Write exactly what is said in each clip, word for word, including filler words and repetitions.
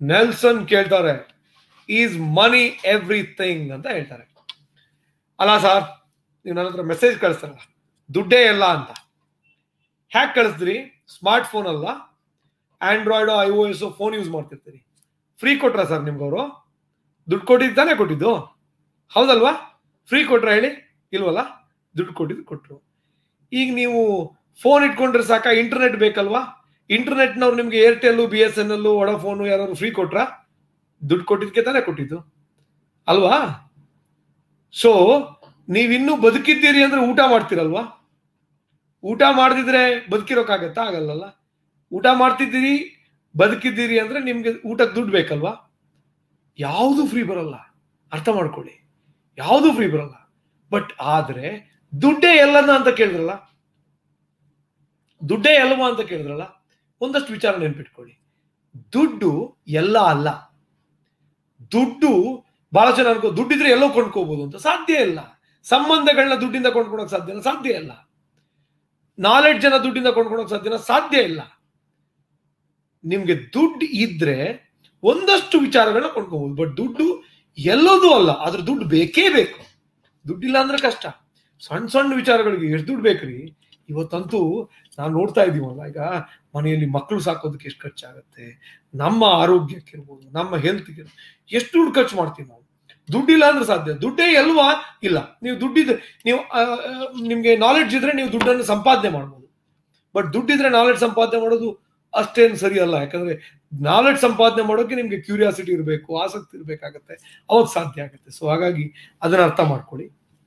Nelson ಕೇಳ್ತಾರೆ, is money everything ಅಂತ ಹೇಳ್ತಾರೆ. ಅಲ್ಲ ಸರ್, ನೀವು ನನ್ನ ಹತ್ರ ಮೆಸೇಜ್ ಕಳಿಸ್ತಾರಲ್ಲ, ದುಡ್ಡೇ ಎಲ್ಲ ಅಂತ. ಹ್ಯಾಕ್ ಕಳಿಸಿದ್ರಿ? ಸ್ಮಾರ್ಟ್ ಫೋನ್ ಅಲ್ಲ, Android I O S phone use ಮಾಡ್ತಿರ್ತೀರಿ. ಫ್ರೀ ಕೊಟ್ರ ಸರ್ ನಿಮ್ಗೆ ಅವರು? ದುಡ್ಡು ಕೊಟ್ಟಿದ್ದು ತಾನೇ ಕೊಟ್ಟಿದ್ದು, ಹೌದಲ್ವಾ? ಫ್ರೀ ಕೊಟ್ರ ಹೇಳಿ? ಇಲ್ವಲ್ಲ, ದುಡ್ಡು ಕೊಟ್ಟಿದ್ದು ಕೊಟ್ರು. ಈಗ ನೀವು ಫೋನ್ ಇಟ್ಕೊಂಡ್ರೆ ಸಾಕ, ಇಂಟರ್ನೆಟ್ ಬೇಕಲ್ವಾ? ಇಂಟರ್ನೆಟ್ನವ್ರು ನಿಮ್ಗೆ Airtel, B S N L, Vodafone ಯಾರು ಫ್ರೀ ಕೊಟ್ರ? ದುಡ್ಡು ಕೊಟ್ಟಿದ್ದಕ್ಕೆ ತಾನೇ ಕೊಟ್ಟಿದ್ದು, ಅಲ್ವಾ? ಸೊ ನೀವಿನ್ನೂ ಬದುಕಿದ್ದೀರಿ ಅಂದ್ರೆ ಊಟ ಮಾಡ್ತೀರಲ್ವಾ? ಊಟ ಮಾಡದಿದ್ರೆ ಬದುಕಿರೋಕ್ಕಾಗತ್ತಾ? ಆಗಲ್ಲಲ್ಲ. ಊಟ ಮಾಡ್ತಿದ್ದೀರಿ, ಬದುಕಿದ್ದೀರಿ ಅಂದ್ರೆ ನಿಮ್ಗೆ ಊಟಕ್ಕೆ ದುಡ್ಡು ಬೇಕಲ್ವಾ? ಯಾವುದು ಫ್ರೀ ಬರಲ್ಲ, ಅರ್ಥ ಮಾಡ್ಕೊಳ್ಳಿ, ಯಾವುದು ಫ್ರೀ ಬರಲ್ಲ. ಬಟ್ ಆದ್ರೆ ದುಡ್ಡೇ ಎಲ್ಲನ ಅಂತ ಕೇಳಿದ್ರಲ್ಲ, ದುಡ್ಡೇ ಎಲ್ಲವಾ ಅಂತ ಕೇಳಿದ್ರಲ್ಲ, ಒಂದಷ್ಟು ವಿಚಾರ ನೆನ್ಪಿಟ್ಕೊಳ್ಳಿ. ದುಡ್ಡು ಎಲ್ಲ ಅಲ್ಲ. ದುಡ್ಡು ಬಹಳ ಜನ ಅನ್ಕೋ ದುಡ್ಡಿದ್ರೆ ಎಲ್ಲೋ ಕೊಂಡ್ಕೋಬಹುದು ಅಂತ. ಸಾಧ್ಯ ಇಲ್ಲ. ಸಂಬಂಧಗಳನ್ನ ದುಡ್ಡಿಂದ ಕೊಂಡ್ಕೊಳಕ್ ಸಾಧ್ಯನ? ಸಾಧ್ಯ ಇಲ್ಲ. ನಾಲೆಡ್ಜ್ ಅನ್ನ ದುಡ್ಡಿಂದ ಕೊಂಡ್ಕೊಳಕ್ ಸಾಧ್ಯನ? ಸಾಧ್ಯ ಇಲ್ಲ. ನಿಮ್ಗೆ ದುಡ್ಡು ಇದ್ರೆ ಒಂದಷ್ಟು ವಿಚಾರಗಳನ್ನ ಕೊಂಡ್ಕೋಬಹುದು. ಬಟ್ ದುಡ್ಡು ಎಲ್ಲದೂ ಅಲ್ಲ. ಆದ್ರೆ ದುಡ್ಡು ಬೇಕೇ ಬೇಕು. ದುಡ್ಡಿಲ್ಲ ಅಂದ್ರೆ ಕಷ್ಟ. ಸಣ್ಣ ಸಣ್ಣ ವಿಚಾರಗಳಿಗೆ ಎಷ್ಟು ದುಡ್ಡು ಬೇಕ್ರಿ? ಇವತ್ತಂತೂ ನಾವು ನೋಡ್ತಾ ಇದೀವಲ್ಲ, ಈಗ ಮನೆಯಲ್ಲಿ ಮಕ್ಕಳು ಸಾಕೋದಕ್ಕೆ ಎಷ್ಟು ಖರ್ಚಾಗತ್ತೆ, ನಮ್ಮ ಆರೋಗ್ಯಕ್ಕಿರ್ಬೋದು, ನಮ್ಮ ಹೆಲ್ತ್ಗೆ ಎಷ್ಟು ದುಡ್ಡು ಖರ್ಚು ಮಾಡ್ತೀವಿ ನಾವು. ದುಡ್ಡಿಲ್ಲ ಅಂದ್ರೆ ಸಾಧ್ಯ? ದುಡ್ಡೇ ಎಲ್ವಾ? ಇಲ್ಲ. ನೀವು ದುಡ್ಡಿದ್ರೆ, ನೀವು ನಿಮ್ಗೆ ನಾಲೆಡ್ಜ್ ಇದ್ರೆ ನೀವು ದುಡ್ಡನ್ನು ಸಂಪಾದನೆ ಮಾಡ್ಬೋದು. ಬಟ್ ದುಡ್ಡಿದ್ರೆ ನಾಲೆಡ್ಜ್ ಸಂಪಾದನೆ ಮಾಡೋದು ಅಷ್ಟೇನು ಸರಿ ಅಲ್ಲ. ಯಾಕಂದ್ರೆ ನಾಲೆಡ್ಜ್ ಸಂಪಾದನೆ ಮಾಡೋಕೆ ನಿಮ್ಗೆ ಕ್ಯೂರಿಯಾಸಿಟಿ ಇರಬೇಕು, ಆಸಕ್ತಿ ಇರಬೇಕಾಗತ್ತೆ, ಅವಾಗ ಸಾಧ್ಯ ಆಗುತ್ತೆ. ಸೊ ಹಾಗಾಗಿ ಅದನ್ನ ಅರ್ಥ ಮಾಡ್ಕೊಳ್ಳಿ.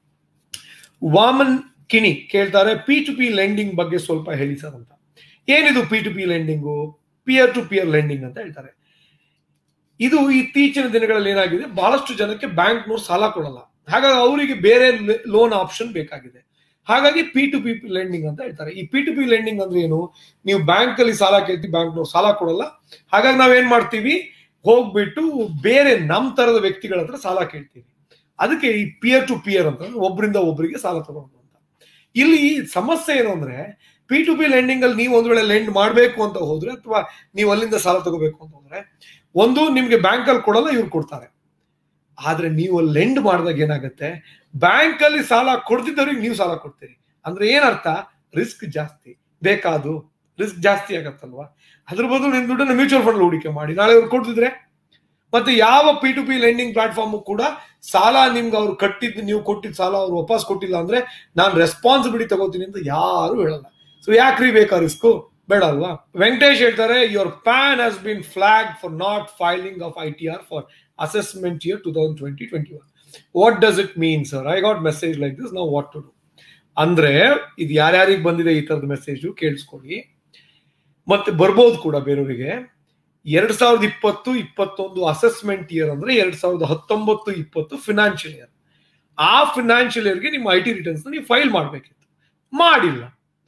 ವಾಮನ್ ಕಿಣಿ ಕೇಳ್ತಾರೆ, ಪಿ ಟು ಪಿ ಲೆಂಡಿಂಗ್ ಬಗ್ಗೆ ಸ್ವಲ್ಪ ಹೇಳಿ ಸರ್ ಅಂತ. ಏನಿದು P to P lending? Peer to peer lending ಅಂತ ಹೇಳ್ತಾರೆ. ಇದು ಇತ್ತೀಚಿನ ದಿನಗಳಲ್ಲಿ ಏನಾಗಿದೆ, ಬಹಳಷ್ಟು ಜನಕ್ಕೆ ಬ್ಯಾಂಕ್ನವ್ರು ಸಾಲ ಕೊಡಲ್ಲ. ಹಾಗಾಗಿ ಅವರಿಗೆ ಬೇರೆ ಲೋನ್ ಆಪ್ಷನ್ ಬೇಕಾಗಿದೆ. ಹಾಗಾಗಿ ಪಿ ಟು ಪಿ ಲೆಂಡಿಂಗ್ ಅಂತ ಹೇಳ್ತಾರೆ. ಈ ಪಿ ಟು ಪಿ ಲೆಂಡಿಂಗ್ ಅಂದ್ರೆ ಏನು? ನೀವು ಬ್ಯಾಂಕ್ ಅಲ್ಲಿ ಸಾಲ ಕೇಳ್ತೀವಿ, ಬ್ಯಾಂಕ್ನವ್ರು ಸಾಲ ಕೊಡಲ್ಲ. ಹಾಗಾಗಿ ನಾವೇನ್ ಮಾಡ್ತೀವಿ, ಹೋಗ್ಬಿಟ್ಟು ಬೇರೆ ನಮ್ ತರದ ವ್ಯಕ್ತಿಗಳ ಹತ್ರ ಸಾಲ ಕೇಳ್ತೀವಿ. ಅದಕ್ಕೆ ಈ ಪಿಯರ್ ಟು ಪಿಯರ್ ಅಂತ, ಒಬ್ಬರಿಂದ ಒಬ್ಬರಿಗೆ ಸಾಲ ತಗೊಂಡು ಅಂತ. ಇಲ್ಲಿ ಸಮಸ್ಯೆ ಏನು ಅಂದ್ರೆ, ಪಿ ಟು ಪಿ ಲೆಂಡಿಂಗ್ ಅಲ್ಲಿ ನೀವು ಒಂದ್ ವೇಳೆ ಲೆಂಡ್ ಮಾಡ್ಬೇಕು ಅಂತ ಹೋದ್ರೆ, ಅಥವಾ ನೀವು ಅಲ್ಲಿಂದ ಸಾಲ ತಗೋಬೇಕು ಅಂತ ಹೋದ್ರೆ, ಒಂದು ನಿಮ್ಗೆ ಬ್ಯಾಂಕ್ ಅಲ್ಲಿ ಕೊಡಲ್ಲ, ಇವ್ರು ಕೊಡ್ತಾರೆ. ಆದ್ರೆ ನೀವು ಲೆಂಡ್ ಮಾಡಿದಾಗ ಏನಾಗುತ್ತೆ, ಬ್ಯಾಂಕ್ ಅಲ್ಲಿ ಸಾಲ ಕೊಡ್ತಿದ್ದವ್ರಿಗೆ ನೀವು ಸಾಲ ಕೊಡ್ತೀರಿ. ಅಂದ್ರೆ ಏನರ್ಥ? ರಿಸ್ಕ್ ಜಾಸ್ತಿ. ಬೇಕಾದು ರಿಸ್ಕ್ ಜಾಸ್ತಿ ಆಗತ್ತಲ್ವಾ? ಅದ್ರ ಬದಲು ನಿಮ್ ದುಡ್ಡನ್ನು ಮ್ಯೂಚುವಲ್ ಫಂಡ್ ಹೂಡಿಕೆ ಮಾಡಿ, ನಾಳೆ ಅವ್ರು ಕೊಡ್ತಿದ್ರೆ. ಮತ್ತೆ ಯಾವ P to P lending platform ಕೂಡ ಸಾಲ ನಿಮ್ಗೆ ಅವ್ರು ಕಟ್ಟಿದ್ದು, ನೀವು ಕೊಟ್ಟಿದ್ದ ಸಾಲ ಅವ್ರು ವಾಪಸ್ ಕೊಟ್ಟಿಲ್ಲ ಅಂದ್ರೆ ನಾನು ರೆಸ್ಪಾನ್ಸಿಬಿಲಿಟಿ ತಗೋತೀನಿ ಅಂತ ಯಾರು ಹೇಳಲ್ಲ. ಸೊ ಯಾಕ್ರಿ ಬೇಕಾ ರಿಸ್ಕು? ಬೇಡ ಅಲ್ವಾ? ವೆಂಕಟೇಶ್ ಹೇಳ್ತಾರೆ, your PAN has been flag for not filing of I T R for assessment year two thousand twenty twenty one. What does it mean sir? I got message like this, ನಾವು what to do. ಅಂದ್ರೆ ಇದು ಯಾರ್ಯಾರಿಗೆ ಬಂದಿದೆ ಈ ತರದ message ಕೇಳಿಸ್ಕೊಳ್ಳಿ, ಮತ್ತೆ ಬರ್ಬೋದು ಕೂಡ ಬೇರೆಯವರಿಗೆ. ಎರಡ್ ಸಾವಿರದ ಇಪ್ಪತ್ತು ಇಪ್ಪತ್ತೊಂದು ಅಸೆಸ್ಮೆಂಟ್ ಇಯರ್ ಅಂದ್ರೆ ಎರಡ್ ಸಾವಿರದ ಹತ್ತೊಂಬತ್ತು ಇಪ್ಪತ್ತು ಫಿನಾನ್ಷಿಯಲ್ ಇಯರ್. ಆ ಫಿನಾನ್ಷಿಯಲ್ ಇಯರ್ಗೆ ನಿಮ್ಮ ಐ ಟಿ ರಿಟರ್ನ್ಸ್ ನೀವು ಫೈಲ್ ಮಾಡಬೇಕಿತ್ತು, ಮಾಡಿಲ್ಲ.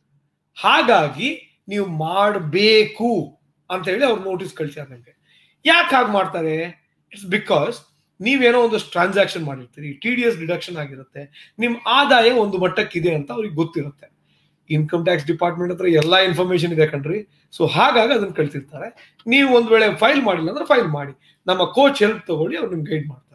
ಹಾಗಾಗಿ ನೀವು ಮಾಡಬೇಕು ಅಂತ ಹೇಳಿ ಅವ್ರು ನೋಟಿಸ್ ಕಳಿಸ್ಯಾರ ನಿಮಗೆ. ಯಾಕೆ ಹಾಗೆ ಮಾಡ್ತಾರೆ? ಇಟ್ಸ್ ಬಿಕಾಸ್ ನೀವೇನೋ ಒಂದಷ್ಟು ಟ್ರಾನ್ಸಾಕ್ಷನ್ ಮಾಡಿರ್ತೀರಿ, ಟಿ ಡಿ ಎಸ್ ಡಿಡಕ್ಷನ್ ಆಗಿರುತ್ತೆ, ನಿಮ್ ಆದಾಯ ಒಂದು ಮಟ್ಟಕ್ಕಿದೆ ಅಂತ ಅವ್ರಿಗೆ ಗೊತ್ತಿರುತ್ತೆ. ಇನ್ಕಮ್ ಟ್ಯಾಕ್ಸ್ ಡಿಪಾರ್ಟ್ಮೆಂಟ್ ಹತ್ರ ಎಲ್ಲಾ ಇನ್ಫಾರ್ಮೇಶನ್ ಇದೆ ಕಣ್ರಿ. ಸೊ ಹಾಗಾಗಿ ಅದನ್ನ ಕಳ್ಸಿರ್ತಾರೆ. ನೀವು ಒಂದ್ ವೇಳೆ ಫೈಲ್ ಮಾಡಿಲ್ಲ ಅಂದ್ರೆ ಫೈಲ್ ಮಾಡಿ, ನಮ್ಮ ಕೋಚ್ ಹೆಲ್ಪ್ ತಗೊಳ್ಳಿ, ಅವ್ರು ನಿಮ್ಗೆ ಗೈಡ್ ಮಾಡ್ತಾರೆ.